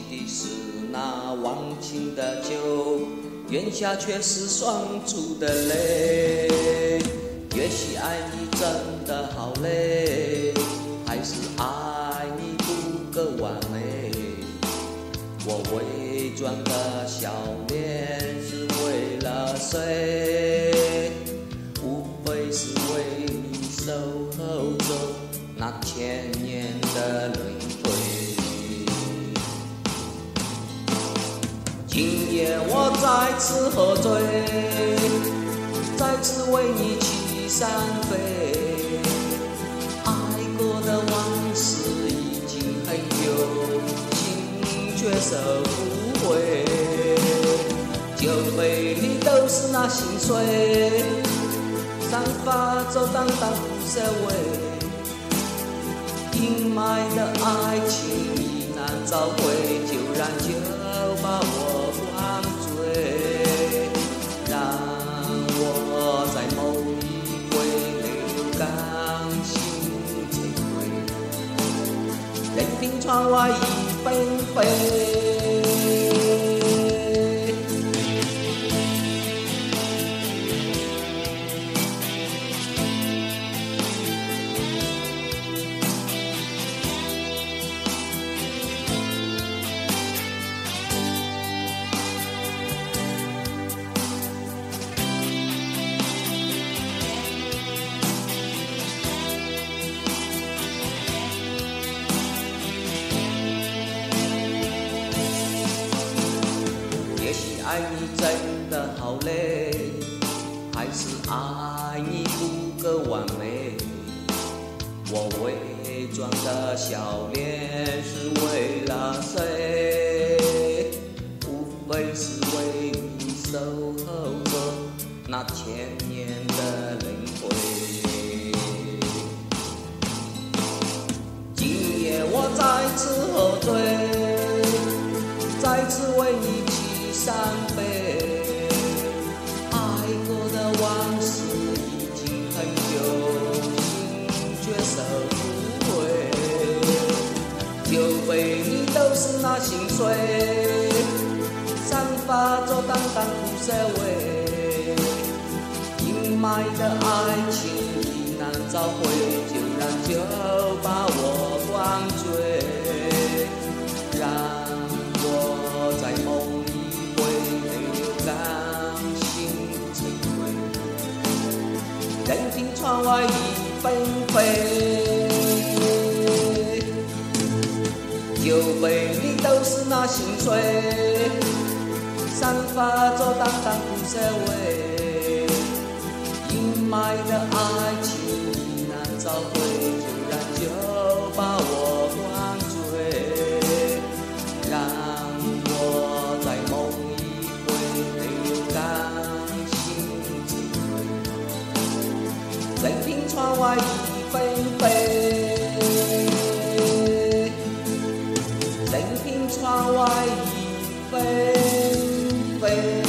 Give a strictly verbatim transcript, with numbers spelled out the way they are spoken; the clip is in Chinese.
的是那忘情的酒，咽下却是双出的泪。也许爱你真的好累，还是爱你不够完美。我伪装的笑脸是为了谁？无非是为你守候着那千年的轮回。今夜我再次喝醉，再次为你去散飞。爱过的往事已经很久，心却收不回。酒杯里都是那心碎，散发着淡淡苦涩味。阴霾的爱情已难找回，就让酒把我灌醉，让我在某一回泪流干，心醉醉，任凭窗外已纷飞。爱你真的好累，还是爱你不够完美？我伪装的笑脸是为了谁？无非是为你守候着那千年的轮回。今夜我再次喝醉，再次为你伤悲，爱过的往事已经很久，心却收不回。酒杯里都是那心碎，散发着淡淡苦涩味。阴霾的爱情已难找回，就让酒把我灌醉，让我在梦里任凭窗外已纷飞。酒杯里都是那心碎，散发着淡淡苦涩味。阴霾的爱情已难找回，就让酒把我灌醉，让我在梦里回泪流干，心醉醉，任凭窗外已纷飞，任凭窗外已纷飞。